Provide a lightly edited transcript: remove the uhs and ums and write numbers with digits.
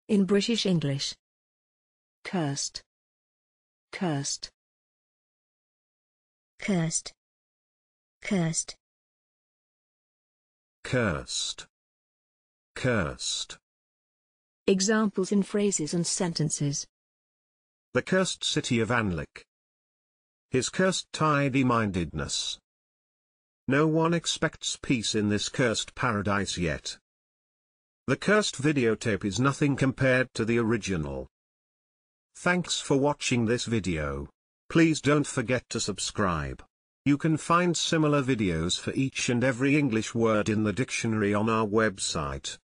In British English. Cursed. Cursed. Cursed. Cursed. Cursed. Cursed. Examples in phrases and sentences. The cursed city of Anlik. His cursed tidy-mindedness. No one expects peace in this cursed paradise yet. The cursed videotape is nothing compared to the original. Thanks for watching this video. Please don't forget to subscribe. You can find similar videos for each and every English word in the dictionary on our website.